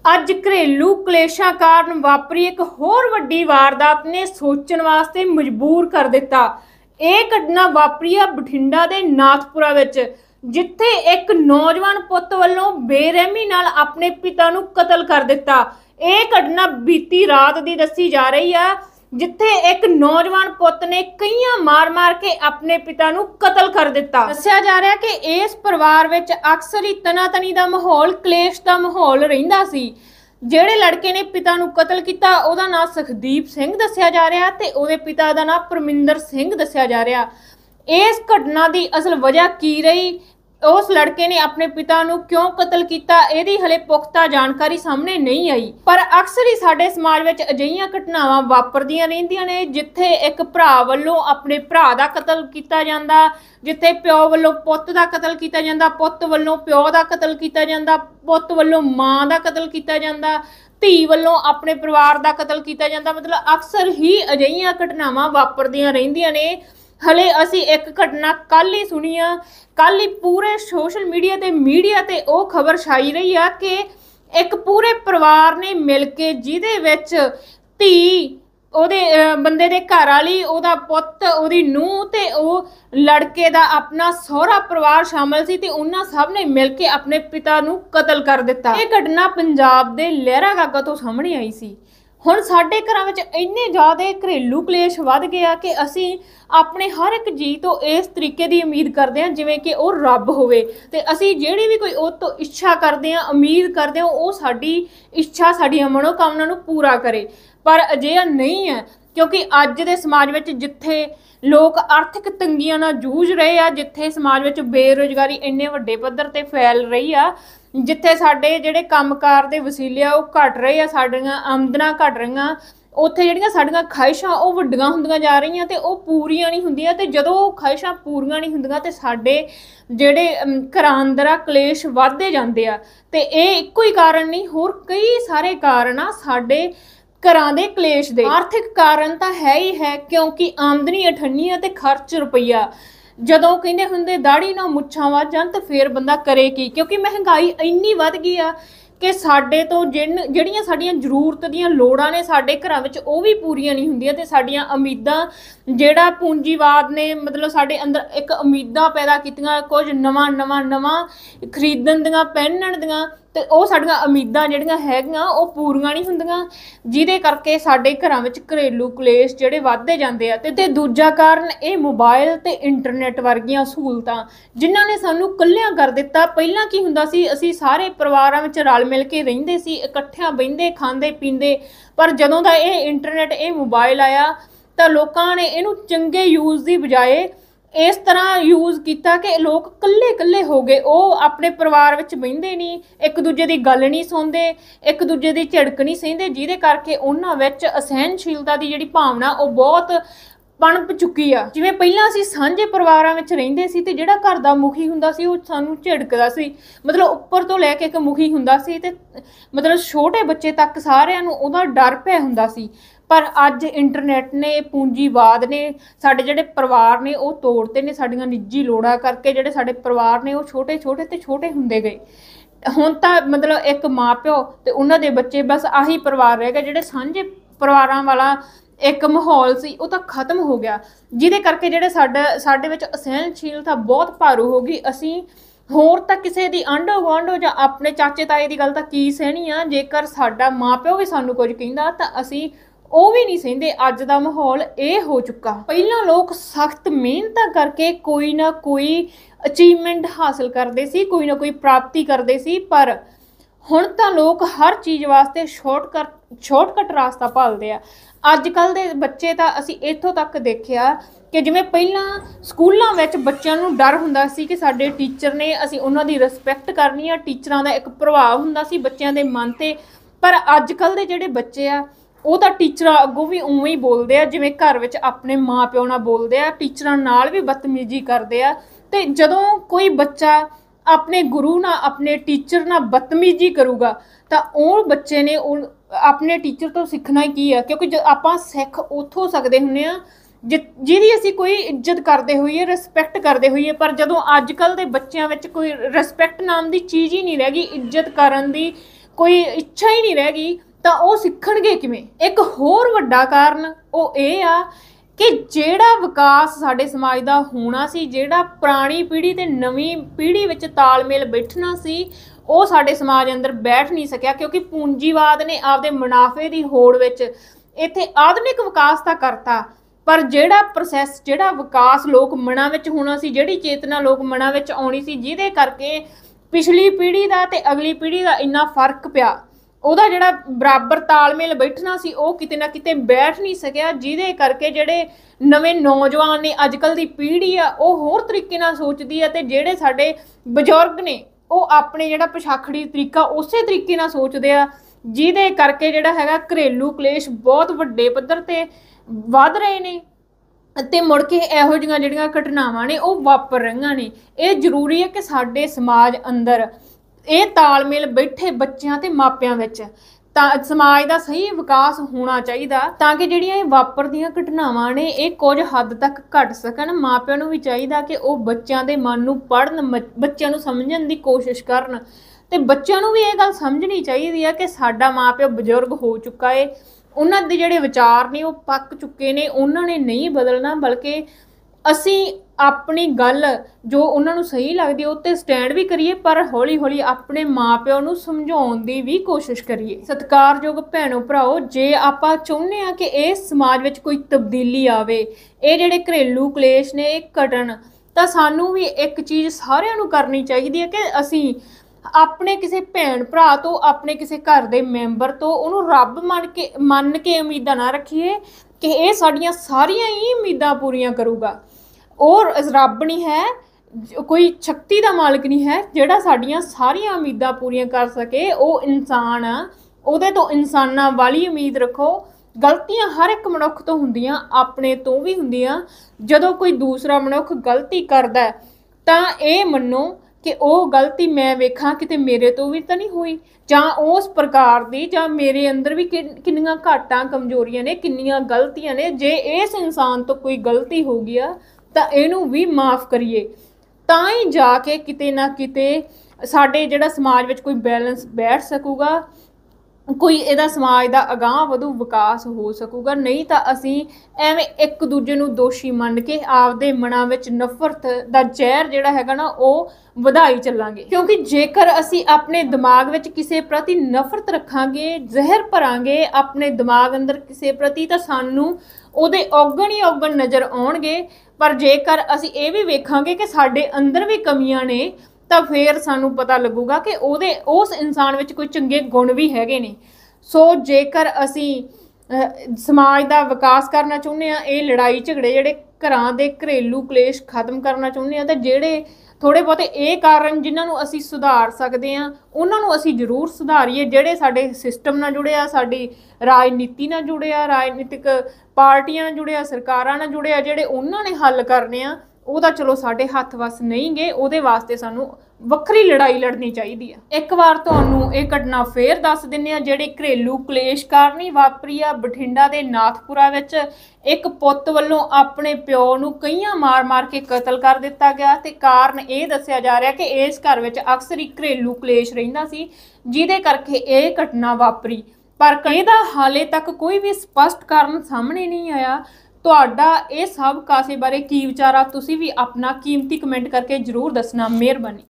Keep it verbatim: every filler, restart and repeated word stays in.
ਅੱਜ घरेलू कलेशां कारण वापरी एक होर वड्डी वारदात ने सोचण वास्ते मजबूर कर दिता। यह घटना वापरी है बठिंडा दे नाथपुरा विच, जिथे एक नौजवान पुत वालों बेरहमी नाल अपने पिता नूं कतल कर दिता। यह घटना बीती रात दी दसी जा रही है, जिथे एक नौजवान पुत ने कईयां मार मार के अपने पिता नूं कतल कर दिता। दस्सिया जा रहा कि इस परिवार विच अक्सर ही तनातनी दा माहौल, क्लेश दा माहौल रहिंदा सी। ਜਿਹੜੇ लड़के ने पिता नूं कतल किया ਉਹਦਾ नाम सुखदीप सिंह दस्सिया जा रहा ते ਉਹਦੇ पिता ਦਾ नाम परमिंदर सिंह दस्सिया जा रहा। इस घटना की असल वजह की रही, उस लड़के ने अपने पिता नूं क्यों कतल किया, ਇਹਦੀ हले पुख्ता जानकारी सामने नहीं आई। पर अक्सर ही साडे समाज विच अजिहियां घटनावां वापरदियां रहिंदियां ने, जिथे एक भरा वल्लों अपने भरा दा कतल किया जांदा, जिथे प्यो वल्लों पुत्त दा कतल किया जांदा, पुत्त वल्लों प्यो दा कतल किया जांदा, पुत्त वल्लों मां दा कतल किया जांदा, धी वल्लों अपने परिवार दा कतल किया जांदा। मतलब अक्सर ही अजिहियां घटनावां वापरदियां रहिंदियां ने। हले असी एक घटना कल ही सुनी आ, कल ही पूरे सोशल मीडिया ते मीडिया ते वो खबर छाई रही है कि एक पूरे परिवार ने मिल के जिहदे विच धी, ਉਹਦੇ ਬੰਦੇ ਦੇ ਘਰ ਵਾਲੀ, ਉਹਦਾ ਪੁੱਤ, ਉਹਦੀ ਨੂੰਹ ਤੇ ਉਹ ਲੜਕੇ ਦਾ ਆਪਣਾ ਸਹੁਰਾ ਪਰਿਵਾਰ ਸ਼ਾਮਲ ਸੀ ਤੇ ਉਹਨਾਂ ਸਭ ਨੇ ਮਿਲ ਕੇ ਆਪਣੇ ਪਿਤਾ ਨੂੰ ਕਤਲ ਕਰ ਦਿੱਤਾ। ਇਹ ਘਟਨਾ ਪੰਜਾਬ ਦੇ ਲਹਿਰਾਗਾਗਾ ਤੋਂ ਸਾਹਮਣੇ ਆਈ ਸੀ। ਹੁਣ ਸਾਡੇ ਘਰਾਂ ਵਿੱਚ ਇੰਨੇ ਜ਼ਿਆਦਾ ਘਰੇਲੂ ਕਲੇਸ਼ ਵੱਧ ਗਿਆ ਕਿ ਅਸੀਂ ਆਪਣੇ ਹਰ ਇੱਕ ਜੀ ਤੋਂ ਇਸ ਤਰੀਕੇ ਦੀ ਉਮੀਦ ਕਰਦੇ ਹਾਂ ਜਿਵੇਂ ਕਿ ਉਹ ਰੱਬ ਹੋਵੇ, ਤੇ ਅਸੀਂ ਜਿਹੜੀ ਵੀ ਕੋਈ ਉਹ ਤੋਂ ਇੱਛਾ ਕਰਦੇ ਹਾਂ, ਉਮੀਦ ਕਰਦੇ ਹਾਂ ਉਹ ਸਾਡੀ ਇੱਛਾ, ਸਾਡੀਆਂ ਮਨੋਕਾਮਨਾ ਨੂੰ ਪੂਰਾ ਕਰੇ। पर अजिहा नहीं है, क्योंकि अज दे समाज विच जिथे लोग आर्थिक तंगियां नाल जूझ रहे आ, जिथे समाज विच बेरोजगारी इन्ने वड्डे पद्धर ते फैल रही आ, जिथे साडे जिहड़े कामकार दे वसीले आ ओह घट रहे आ, साडीआं आमदनां घट रहीआं, उत्थे जिहड़ियां साडीआं ख्वाहिशां ओह वड्डियां हुंदियां जा रहीआं ते ओह पूरीआं नहीं हुंदियां। ते जदों ख्वाहिशां पूरीआं नहीं हुंदियां ते साडे जिहड़े घरां अंदर आ कलेश वधदे जांदे आ। ते इह इक्को ही कारण नहीं, होर कई सारे कारण आ साडे घरां दे कलेश दे। आर्थिक कारण तो है ही है, क्योंकि आमदनी अठन्नी है ते खर्च रुपया। जदों कहंदे हुंदे दाड़ी ना मुच्छां वध जाण ते फिर बंदा करे की, क्योंकि महंगाई इन्नी वध गई आ कि साडे तो जिन जिहड़ियां साडीआं जरूरत दीआं लोड़ां ने साडे घरां विच ओह भी पूरीआं नहीं हुंदियां। ते साडीआं उम्मीदां, जिहड़ा पूंजीवाद ने मतलब साडे अंदर एक उम्मीदां पैदा कीतीआं, कुछ नवां नवां नवां खरीदण दीआं, पहनण दीआं, ते ओह साडीआं उम्मीदां जिहड़ियां हैगीआं ओह पूरीआं नहीं हुंदियां, जिहदे करके साडे घरां विच घरेलू कलेश जिहड़े वधदे जांदे आ। ते दूजा कारण इह मोबाइल ते इंटरनेट वर्गियां सहूलतां, जिन्हां ने सानूं कल्लियां कर दित्ता। पहिलां की हुंदा सी, असीं सारे परिवारां विच रल मिल के रहिंदे सी, इकट्ठियां बहिंदे, खांदे पींदे। पर जदों दा इह इंटरनेट, इह मोबाइल आया तां लोकां ने इहनूं चंगे यूज़ दी बजाए इस तरह यूज़ किया कि लोग कल्ले कल्ले हो गए। वो अपने परिवार विच बहिंदे नहीं, एक दूजे की गल नहीं सुनते, एक दूजे की झिड़क नहीं सहंदे, जिहदे करके उन्हां विच असहनशीलता की जिहड़ी भावना वो बहुत पणप चुकी आ। जिवें पहिलां असीं सांझे परिवारां विच रहिंदे सी ते जिहड़ा घर दा मुखी हुंदा सी वो सानूं झिड़कदा सी, मतलब उप्पर तो लैके एक मुखी हुंदा सी ते मतलब छोटे बच्चे तक सारिआं नूं उहदा डर पिਆ हुंदा सी। पर अज इंटरनेट ने, पूंजीवाद ने साडे जिहड़े परिवार ने वो तोड़ते ने, साडीआं निजी लोड़ां करके जिहड़े साडे परिवार ने वो छोटे छोटे ते छोटे हुंदे गए। हुण तां मतलब एक माँ प्यो ते उन्हां दे बच्चे, बस आही परिवार रह गए। जिहड़े सांझे परिवारां वाला एक माहौल सी वो तां खत्म हो गया, जिहदे करके जिहड़े साडे साडे विच असहनशीलता बहुत भारू हो गई। असीं होर तां किसी दी आंढो गुआंढो जां अपने चाचे ताए दी गल तां की सहनी आ, जेकर साडा माँ प्यो भी सानूं कुछ कहिंदा तां असीं ਉਹ भी नहीं सहिंदे। अज दा माहौल ये हो चुका। पहिलां लोग सख्त मेहनत करके कोई ना कोई अचीवमेंट हासिल करते सी, कोई ना कोई प्राप्ति करते सी, पर हुण तां लोग हर चीज़ वास्ते शॉर्टकट शॉर्टकट रास्ता भालदे आ। अजकल दे बच्चे तां असीं इत्थों तक देखिआ कि जिवें पहिलां स्कूलों विच बच्चों नूं डर हुंदा सी कि साडे टीचर ने, असीं उन्हां दी रिस्पैक्ट करनी आ, टीचरां दा एक प्रभाव हुंदा सी बच्चों के मन ते। पर अजकल दे जिहड़े बच्चे आ ਉਹ ਤਾਂ ਟੀਚਰਾਂ ਅੱਗੋਂ ਵੀ ਉਵੇਂ ਹੀ ਬੋਲਦੇ ਆ ਜਿਵੇਂ ਘਰ ਵਿੱਚ ਆਪਣੇ ਮਾਂ ਪਿਓ ਨਾਲ ਬੋਲਦੇ ਆ, ਟੀਚਰਾਂ ਨਾਲ ਵੀ ਬਦਤਮੀਜ਼ੀ ਕਰਦੇ ਆ। ਤੇ ਜਦੋਂ ਕੋਈ ਬੱਚਾ ਆਪਣੇ ਗੁਰੂ ਨਾਲ, ਆਪਣੇ ਟੀਚਰ ਨਾਲ ਬਦਤਮੀਜ਼ੀ ਕਰੂਗਾ ਤਾਂ ਉਹ ਬੱਚੇ ਨੇ ਉਹ ਆਪਣੇ ਟੀਚਰ ਤੋਂ ਸਿੱਖਣਾ ਹੀ ਕੀ ਆ, ਕਿਉਂਕਿ ਜੇ ਆਪਾਂ ਸਿੱਖ ਉੱਥੋਂ ਸਕਦੇ ਹੁੰਦੇ ਆ ਜਿਹਦੀ ਅਸੀਂ कोई इज्जत करते होइए, रिस्पैक्ट करते होइए। पर जदों अजकल के बच्चों में कोई रिस्पैक्ट नाम की चीज़ ही नहीं रह गई, इज्जत करन दी ਕੋਈ ਇੱਛਾ ਹੀ ਨਹੀਂ ਰਹਿ ਗਈ ਤਾਂ ਉਹ ਸਿੱਖਣਗੇ ਕਿਵੇਂ। ਇੱਕ ਹੋਰ ਵੱਡਾ ਕਾਰਨ ਉਹ ਇਹ ਆ ਕਿ ਜਿਹੜਾ ਵਿਕਾਸ ਸਾਡੇ ਸਮਾਜ ਦਾ ਹੋਣਾ ਸੀ, ਜਿਹੜਾ ਪੁਰਾਣੀ ਪੀੜ੍ਹੀ ਤੇ ਨਵੀਂ ਪੀੜ੍ਹੀ ਵਿੱਚ ਤਾਲਮੇਲ ਬੈਠਣਾ ਸੀ, ਉਹ ਸਾਡੇ ਸਮਾਜ ਅੰਦਰ ਬੈਠ ਨਹੀਂ ਸਕਿਆ, ਕਿਉਂਕਿ ਪੂੰਜੀਵਾਦ ਨੇ ਆਪਦੇ ਮੁਨਾਫੇ ਦੀ ਹੋੜ ਵਿੱਚ ਇੱਥੇ ਆਧੁਨਿਕ ਵਿਕਾਸ ਤਾਂ ਕਰਤਾ, ਪਰ ਜਿਹੜਾ ਪ੍ਰੋਸੈਸ, ਜਿਹੜਾ ਵਿਕਾਸ ਲੋਕ ਮਨਾਂ ਵਿੱਚ ਹੋਣਾ ਸੀ, ਜਿਹੜੀ ਚੇਤਨਾ ਲੋਕ ਮਨਾਂ ਵਿੱਚ ਆਉਣੀ ਸੀ, ਜਿਹਦੇ ਕਰਕੇ ਪਿਛਲੀ ਪੀੜ੍ਹੀ ਦਾ ਤੇ ਅਗਲੀ ਪੀੜ੍ਹੀ ਦਾ ਇੰਨਾ ਫਰਕ ਪਿਆ, ਉਹਦਾ ਜਿਹੜਾ ਬਰਾਬਰ ਤਾਲਮੇਲ ਬੈਠਣਾ ਸੀ ਉਹ ਕਿਤੇ ਨਾ ਕਿਤੇ ਬੈਠ ਨਹੀਂ ਸਕਿਆ, ਜਿਹਦੇ ਕਰਕੇ ਜਿਹੜੇ ਨਵੇਂ ਨੌਜਵਾਨ ਨੇ, ਅੱਜ ਕੱਲ੍ਹ ਦੀ ਪੀੜ੍ਹੀ ਆ, ਉਹ ਹੋਰ ਤਰੀਕੇ ਨਾਲ ਸੋਚਦੀ ਆ, ਤੇ ਜਿਹੜੇ ਸਾਡੇ ਬਜ਼ੁਰਗ ਨੇ ਉਹ ਆਪਣੇ ਜਿਹੜਾ ਪਛਾਖੜੀ ਤਰੀਕਾ ਉਸੇ ਤਰੀਕੇ ਨਾਲ ਸੋਚਦੇ ਆ, ਜਿਹਦੇ ਕਰਕੇ ਜਿਹੜਾ ਹੈਗਾ ਘਰੇਲੂ ਕਲੇਸ਼ ਬਹੁਤ ਵੱਡੇ ਪੱਧਰ ਤੇ ਵੱਧ ਰਹੇ ਨੇ ਅਤੇ ਮੁੜ ਕੇ ਇਹੋ ਜਿਹੀਆਂ ਜਿਹੜੀਆਂ ਘਟਨਾਵਾਂ ਨੇ ਉਹ ਵਾਪਰ ਰਹੀਆਂ ਨੇ। ਇਹ ਜ਼ਰੂਰੀ ਹੈ ਕਿ ਸਾਡੇ ਸਮਾਜ ਅੰਦਰ ਇਹ ਤਾਲਮੇਲ ਬੈਠੇ ਬੱਚਿਆਂ ਤੇ ਮਾਪਿਆਂ ਵਿੱਚ, ਤਾਂ ਸਮਾਜ ਦਾ ਸਹੀ ਵਿਕਾਸ ਹੋਣਾ ਚਾਹੀਦਾ, ਤਾਂ ਕਿ ਜਿਹੜੀਆਂ ਇਹ ਵਾਪਰਦੀਆਂ ਘਟਨਾਵਾਂ ਨੇ ਇਹ ਕੁਝ ਹੱਦ ਤੱਕ ਘਟ ਸਕਣ। ਮਾਪਿਆਂ ਨੂੰ ਵੀ ਚਾਹੀਦਾ ਕਿ ਉਹ ਬੱਚਿਆਂ ਦੇ ਮਨ ਨੂੰ ਪੜ੍ਹਨ, ਬੱਚਿਆਂ ਨੂੰ ਸਮਝਣ ਦੀ ਕੋਸ਼ਿਸ਼ ਕਰਨ, ਤੇ ਬੱਚਿਆਂ ਨੂੰ ਵੀ ਇਹ ਗੱਲ ਸਮਝਣੀ ਚਾਹੀਦੀ ਹੈ ਕਿ ਸਾਡਾ ਮਾਪਿਓ ਬਜ਼ੁਰਗ ਹੋ ਚੁੱਕਾ ਏ, ਉਹਨਾਂ ਦੇ ਜਿਹੜੇ ਵਿਚਾਰ ਨੇ ਉਹ ਪੱਕ ਚੁੱਕੇ ਨੇ, ਉਹਨਾਂ ਨੇ ਨਹੀਂ ਬਦਲਣਾ, ਬਲਕਿ ਅਸੀਂ ਆਪਣੀ ਗੱਲ ਜੋ ਉਹਨਾਂ ਨੂੰ ਸਹੀ ਲੱਗਦੀ ਹੈ ਉੱਤੇ ਸਟੈਂਡ ਵੀ ਕਰੀਏ, ਪਰ ਹੌਲੀ ਹੌਲੀ ਆਪਣੇ ਮਾਪਿਓ ਨੂੰ ਸਮਝਾਉਣ ਦੀ ਵੀ ਕੋਸ਼ਿਸ਼ ਕਰੀਏ। ਸਤਿਕਾਰਯੋਗ ਭੈਣੋ ਭਰਾਓ, ਜੇ ਆਪਾਂ ਚਾਹੁੰਦੇ ਹਾਂ ਕਿ ਇਸ ਸਮਾਜ ਵਿੱਚ ਕੋਈ ਤਬਦੀਲੀ ਆਵੇ, ਇਹ ਜਿਹੜੇ ਘਰੇਲੂ ਕਲੇਸ਼ ਨੇ ਇਹ ਘਟਣ, ਤਾਂ ਸਾਨੂੰ ਵੀ ਇੱਕ ਚੀਜ਼ ਸਾਰਿਆਂ ਨੂੰ ਕਰਨੀ ਚਾਹੀਦੀ ਹੈ ਕਿ ਅਸੀਂ ਆਪਣੇ ਕਿਸੇ ਭੈਣ ਭਰਾ ਤੋਂ, ਆਪਣੇ ਕਿਸੇ ਘਰ ਦੇ ਮੈਂਬਰ ਤੋਂ ਉਹਨੂੰ ਰੱਬ ਮੰਨ ਕੇ ਮੰਨ ਕੇ ਉਮੀਦਾਂ ਨਾ ਰੱਖੀਏ ਕਿ ਇਹ ਸਾਡੀਆਂ ਸਾਰੀਆਂ ਹੀ ਉਮੀਦਾਂ ਪੂਰੀਆਂ ਕਰੂਗਾ। ਉਹ ਰੱਬ ਨਹੀਂ ਹੈ, ਕੋਈ ਸ਼ਕਤੀ ਦਾ ਮਾਲਕ ਨਹੀਂ ਹੈ ਜਿਹੜਾ ਸਾਡੀਆਂ ਸਾਰੀਆਂ ਉਮੀਦਾਂ ਪੂਰੀਆਂ ਕਰ ਸਕੇ। ਉਹ ਇਨਸਾਨ ਆ, ਉਹਦੇ ਤੋਂ ਇਨਸਾਨਾਂ ਵਾਲੀ ਉਮੀਦ ਰੱਖੋ। ਗਲਤੀਆਂ ਹਰ ਇੱਕ ਮਨੁੱਖ ਤੋਂ ਹੁੰਦੀਆਂ, ਆਪਣੇ ਤੋਂ ਵੀ ਹੁੰਦੀਆਂ। ਜਦੋਂ ਕੋਈ ਦੂਸਰਾ ਮਨੁੱਖ ਗਲਤੀ ਕਰਦਾ ਤਾਂ ਇਹ ਮੰਨੋ ਕਿ ਉਹ ਗਲਤੀ ਮੈਂ ਵੇਖਾਂ ਕਿਤੇ ਮੇਰੇ ਤੋਂ ਵੀ ਤਾਂ ਨਹੀਂ ਹੋਈ, ਜਾਂ ਉਸ ਪ੍ਰਕਾਰ ਦੀ, ਜਾਂ ਮੇਰੇ ਅੰਦਰ ਵੀ ਕਿੰਨੀਆਂ ਘਾਟਾਂ ਕਮਜ਼ੋਰੀਆਂ ਨੇ, ਕਿੰਨੀਆਂ ਗਲਤੀਆਂ ਨੇ। ਜੇ ਇਸ ਇਨਸਾਨ ਤੋਂ ਕੋਈ ਗਲਤੀ ਹੋ ਗਈ ਆ ਤਾਂ ਇਹਨੂੰ ਵੀ ਮਾफ़ ਕਰੀਏ, ਤਾਂ ਹੀ ਜਾ ਕੇ ਕਿਤੇ ਨਾ ਕਿਤੇ ਸਾਡੇ ਜਿਹੜਾ ਸਮਾਜ ਵਿੱਚ ਕੋਈ ਬੈਲੈਂਸ ਬੈਠ ਸਕੂਗਾ, ਕੋਈ ਇਹਦਾ ਸਮਾਜ ਦਾ ਅਗਾਂਹ ਵਧੂ ਵਿਕਾਸ ਹੋ ਸਕੂਗਾ। ਨਹੀਂ ਤਾਂ ਅਸੀਂ ਐਵੇਂ ਇੱਕ ਦੂਜੇ ਨੂੰ ਦੋਸ਼ੀ ਮੰਨ ਕੇ ਆਪਦੇ ਮਨਾਂ ਵਿੱਚ ਨਫ਼ਰਤ ਦਾ ਜ਼ਹਿਰ ਜਿਹੜਾ ਹੈਗਾ ਨਾ ਉਹ ਵਧਾਈ ਚੱਲਾਂਗੇ। ਕਿਉਂਕਿ ਜੇਕਰ ਅਸੀਂ ਆਪਣੇ ਦਿਮਾਗ ਵਿੱਚ ਕਿਸੇ ਪ੍ਰਤੀ ਨਫ਼ਰਤ ਰੱਖਾਂਗੇ, ਜ਼ਹਿਰ ਭਰਾਂਗੇ ਆਪਣੇ ਦਿਮਾਗ ਅੰਦਰ ਕਿਸੇ ਪ੍ਰਤੀ, ਤਾਂ ਸਾਨੂੰ ਉਹਦੇ ਔਗਣ ਹੀ ਔਗਣ ਨਜ਼ਰ ਆਉਣਗੇ। ਪਰ ਜੇਕਰ ਅਸੀਂ ਇਹ ਵੀ ਵੇਖਾਂਗੇ ਕਿ ਸਾਡੇ ਅੰਦਰ ਵੀ ਕਮੀਆਂ ਨੇ, ਤਾਂ ਫਿਰ ਸਾਨੂੰ ਪਤਾ ਲੱਗੂਗਾ ਕਿ ਉਹਦੇ ਉਸ ਇਨਸਾਨ ਵਿੱਚ ਕੋਈ ਚੰਗੇ ਗੁਣ ਵੀ ਹੈਗੇ ਨੇ। ਸੋ ਜੇਕਰ ਅਸੀਂ ਸਮਾਜ ਦਾ ਵਿਕਾਸ ਕਰਨਾ ਚਾਹੁੰਦੇ ਹਾਂ, ਇਹ ਲੜਾਈ ਝਗੜੇ ਜਿਹੜੇ ਘਰਾਂ ਦੇ ਘਰੇਲੂ ਕਲੇਸ਼ ਖਤਮ ਕਰਨਾ ਚਾਹੁੰਦੇ ਹਾਂ, ਤਾਂ ਜਿਹੜੇ ਥੋੜ੍ਹੇ ਬਹੁਤੇ ਇਹ ਕਾਰਨ ਜਿਨ੍ਹਾਂ ਨੂੰ ਅਸੀਂ ਸੁਧਾਰ ਸਕਦੇ ਹਾਂ ਉਹਨਾਂ ਨੂੰ ਅਸੀਂ ਜ਼ਰੂਰ ਸੁਧਾਰੀਏ। ਜਿਹੜੇ ਸਾਡੇ ਸਿਸਟਮ ਨਾਲ ਜੁੜੇ ਆ, ਸਾਡੀ ਰਾਜਨੀਤੀ ਨਾਲ ਜੁੜੇ ਆ, ਰਾਜਨੀਤਿਕ ਪਾਰਟੀਆਂ ਨਾਲ ਜੁੜੇ ਆ, ਸਰਕਾਰਾਂ ਨਾਲ ਜੁੜੇ ਆ, ਜਿਹੜੇ ਉਹਨਾਂ ਨੇ ਹੱਲ ਕਰਨੇ ਆ, ਉਹ ਤਾਂ ਚਲੋ ਸਾਡੇ ਹੱਥ ਵੱਸ ਨਹੀਂ ਗਏ। ਉਹਦੇ ਵਾਸਤੇ ਸਾਨੂੰ ਵੱਖਰੀ ਲੜਾਈ ਲੜਨੀ ਚਾਹੀਦੀ ਆ। ਇੱਕ ਵਾਰ ਤੁਹਾਨੂੰ ਇਹ ਘਟਨਾ ਫੇਰ ਦੱਸ ਦਿੰਦੇ ਆ, ਜਿਹੜੇ ਘਰੇਲੂ ਕਲੇਸ਼ ਕਾਰਨ ਵਾਪਰੀ ਆ ਬਠਿੰਡਾ ਦੇ ਨਾਥਪੁਰਾ ਵਿੱਚ। ਇੱਕ ਪੁੱਤ ਵੱਲੋਂ ਆਪਣੇ ਪਿਓ ਨੂੰ ਕਈਆਂ ਮਾਰ ਮਾਰ ਕੇ ਕਤਲ ਕਰ ਦਿੱਤਾ ਗਿਆ, ਤੇ ਕਾਰਨ ਇਹ ਦੱਸਿਆ ਜਾ ਰਿਹਾ ਕਿ ਇਸ ਘਰ ਵਿੱਚ ਅਕਸਰ ਹੀ ਘਰੇਲੂ ਕਲੇਸ਼ ਰਹਿੰਦਾ ਸੀ, ਜਿਹਦੇ ਕਰਕੇ ਇਹ ਘਟਨਾ ਵਾਪਰੀ। ਪਰ ਇਹਦਾ ਹਾਲੇ ਤੱਕ ਕੋਈ ਵੀ ਸਪਸ਼ਟ ਕਾਰਨ ਸਾਹਮਣੇ ਨਹੀਂ ਆਇਆ। ਤੁਹਾਡਾ ਇਹ ਸਭ ਕਾਸੇ ਬਾਰੇ ਕੀ ਵਿਚਾਰ ਆ, ਤੁਸੀਂ ਵੀ ਆਪਣਾ ਕੀਮਤੀ ਕਮੈਂਟ ਕਰਕੇ ਜ਼ਰੂਰ ਦੱਸਣਾ। ਮਿਹਰਬਾਨੀ।